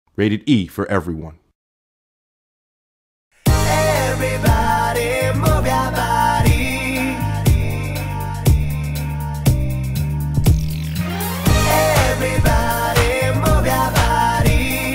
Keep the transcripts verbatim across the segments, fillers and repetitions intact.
Rated E for everyone. Everybody move your body. Everybody move your body.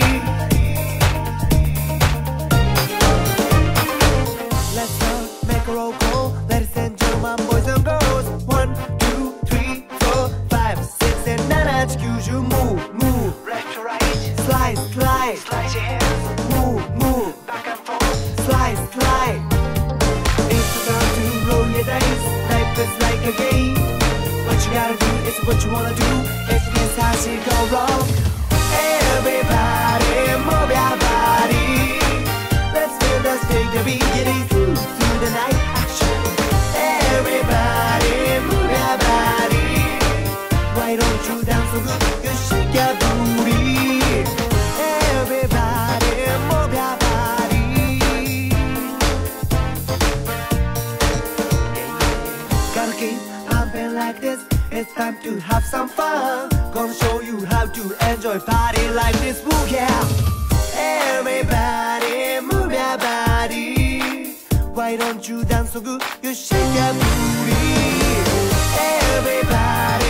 Let's go, make a roll call. Ladies and gentlemen, boys and girls. One, two, three, four, five, six, and nine. Excuse you, move, move. Left to right, Slide, slide. slide your hands, Move, move. back and forth. Slide, slide. It's the time to roll your dice. Life is like a game. What you gotta do is what you wanna do. If this has to go wrong, everybody move your body. Let's feel the sting to be getting through through the night. Action. Everybody move your body. Why don't you dance so good? You shake your booty. Everybody move your body. Gotta keep pumping like this. It's time to have some fun. Gonna show you how to enjoy party like this. Move, yeah. Everybody move your body. Why don't you dance so good? You shake your booty. Everybody